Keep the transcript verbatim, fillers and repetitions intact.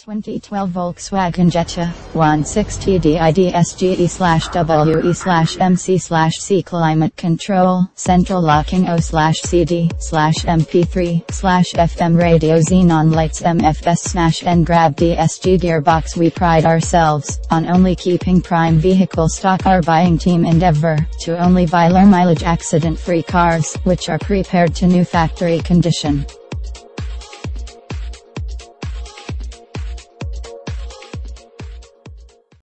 twenty twelve Volkswagen Jetta, one sixty D I D S G E slash W E slash M C slash C climate control, central locking O slash C D, slash M P three, slash F M radio xenon lights M F S smash and grab D S G gearbox. We pride ourselves on only keeping prime vehicle stock. Our buying team endeavor to only buy low mileage accident free cars, which are prepared to new factory condition.